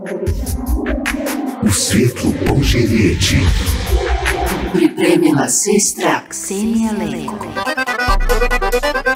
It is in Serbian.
U svjetlu Božje riječi pripremila sestra Ksenija Leko.